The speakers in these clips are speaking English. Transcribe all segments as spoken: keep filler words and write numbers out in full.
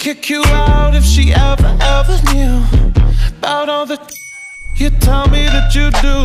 kick you out if she ever, ever knew about all the you tell me that you do.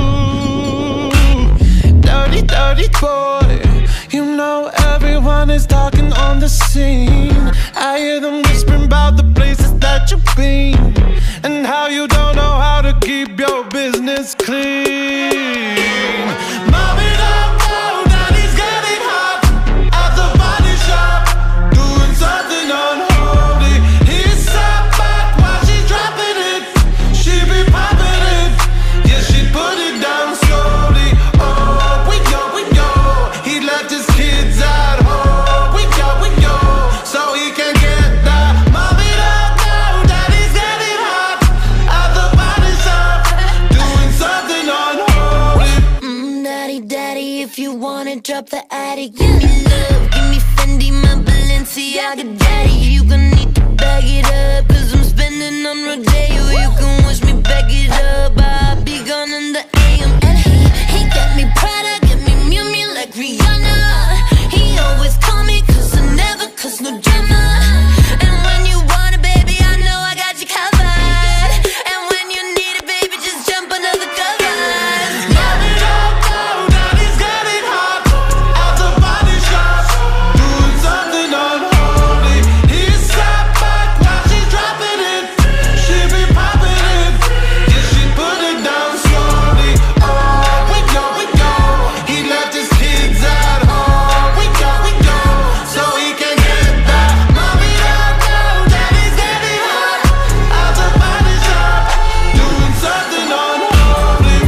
Dirty, dirty boy, you know everyone is talking on the scene. I hear them whispering about the places that you've been and how you don't know how to keep your business clean. Mommy don't know that he's getting hot at the body shop, doing something unholy. He's sat back while she's dropping it. She be popping it, yeah, she put it down slowly. Oh, we go, we go. He left his kids at home. We go, we go, so he can get that. Mommy don't know that he's getting hot at the body shop, doing something unholy. Mm, daddy, daddy, if you wanna drop the attic, give me love, give me Fendi, my Balenciaga daddy. You gon' need to bag it up, cause I'm spending on Rodeo. You can wish me back it up, I'll be gone in the A M. And he, he got me Prada, get me Miu Miu like Rihanna. He always call me cause I never cause no drama. And when you want it, baby, I know I got you covered. And when you need it, baby, just jump under the covers. Mommy don't know that he's getting hot at the body shop, doing something unholy. He's sat back while she's dropping it. She be popping it, yeah, she put it down slowly. Oh, we go, we go. He left his kids at home. We go, we go, so he can get that. Mommy don't know that he's getting hot at the body shop, doing something unholy.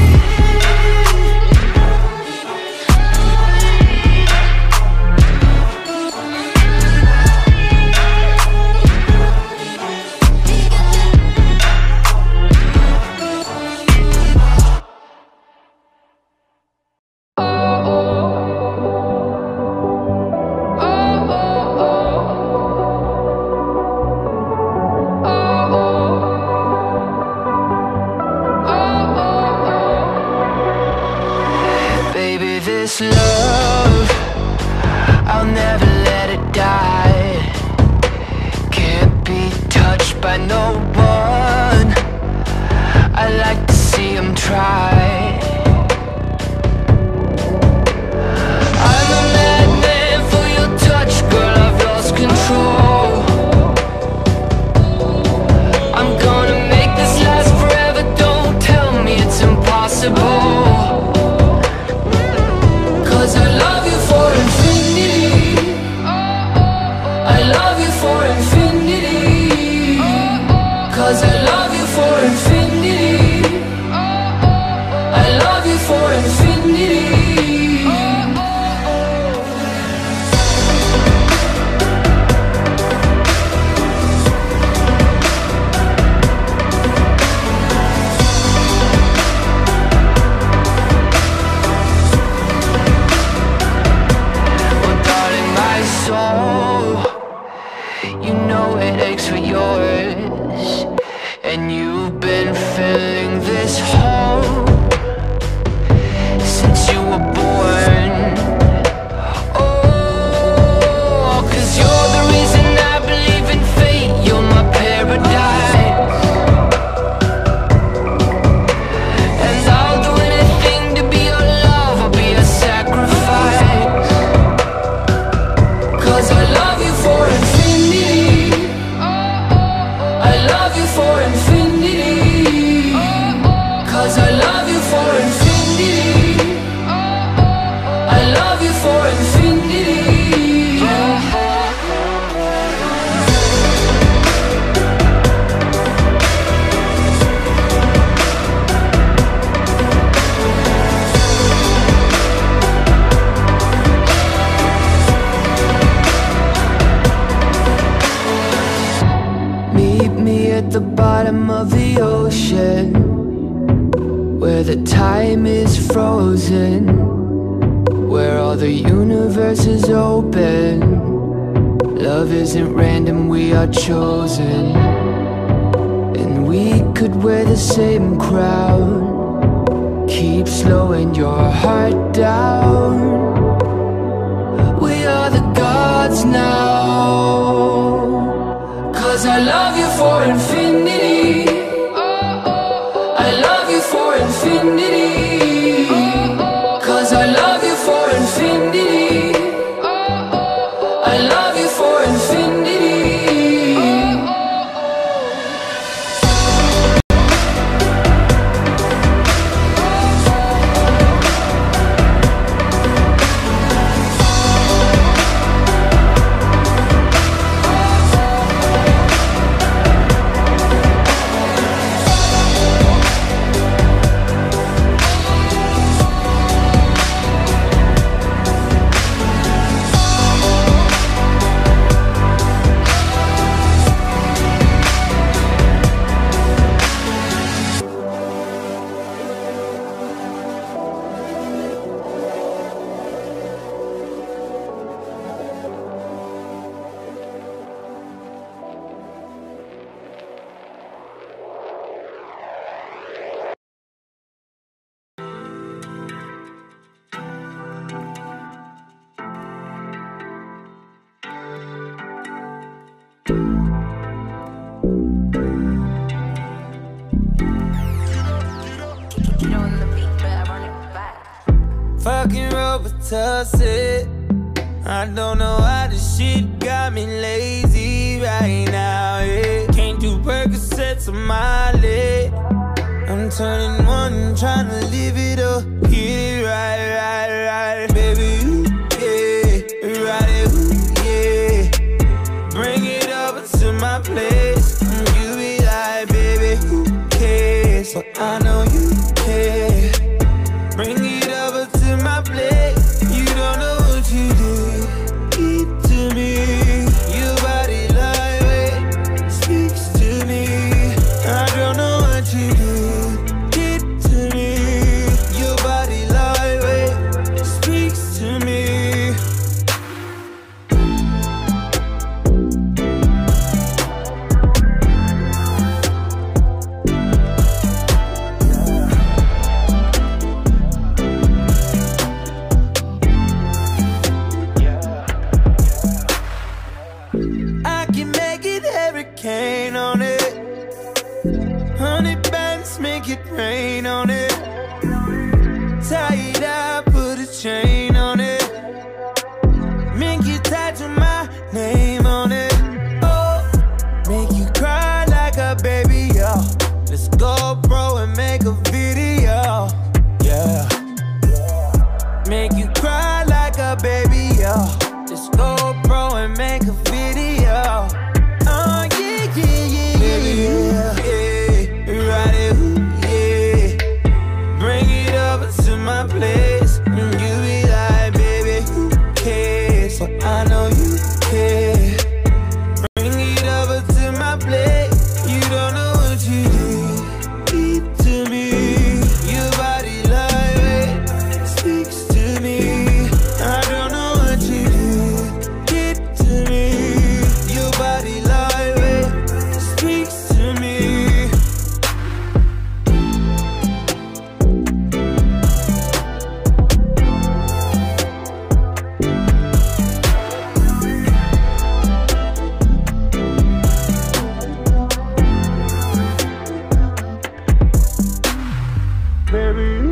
Baby, this love, I'll never let it die. Can't be touched by no one. I like to see him try. I'm a madman for your touch, girl, I've lost control. I'm gonna make this last forever, don't tell me it's impossible. Cause I love you for infinity. I love you for infinity. Cause I love you for infinity. I love you for infinity. Well, darling, my soul, you know it aches for yours. And you've been filling this hole since you were born. Oh, cause you're the reason I believe in fate. You're my paradise. And I'll do anything to be your love. I'll be a sacrifice. Cause I love you for infinity. I love you for infinity. Cause I love you for infinity. I love you for infinity. Meet me at the bottom of the ocean, where the time is frozen, where all the universe is open. Love isn't random, we are chosen. And we could wear the same crown, keep slowing your heart down. We are the gods now, 'cause I love you for infinity. I love you for infinity. 'Cause I love you for infinity. I love you for infinity. Fucking Robitussin. I don't know why this shit got me lazy right now, yeah. Can't do Percocets on my leg. I'm turning one, trying to live it up. Get it right, right, right, baby, ooh, yeah. Right it, ooh, yeah. Bring it over to my place. You be like, baby, who cares? But I know you care. Bring it over to my plate. You don't know what you did. Keep to me. Your body lightweight speaks to me. I don't know what you did. Keep to me. Your body lightweight speaks to me. Hurricane on it, honey bands make it rain on it. Tie it up, put a chain on it. Make you tattoo my name on it. Oh, make you cry like a baby, yo. Let's go, bro, and make a video, yeah. Make you cry like a baby, yo. Let's go, bro, and make a video. Oh yeah, yeah, yeah, baby, yeah, yeah, right it, ooh, yeah. Bring it over to my place, and you be like, baby, who cares? But I know you care. Bring it over to my place. You don't know what you did. Keep to me. Your body lightweight speaks to me. I don't know what you did. Keep to me. Your body lightweight speaks to me. Baby,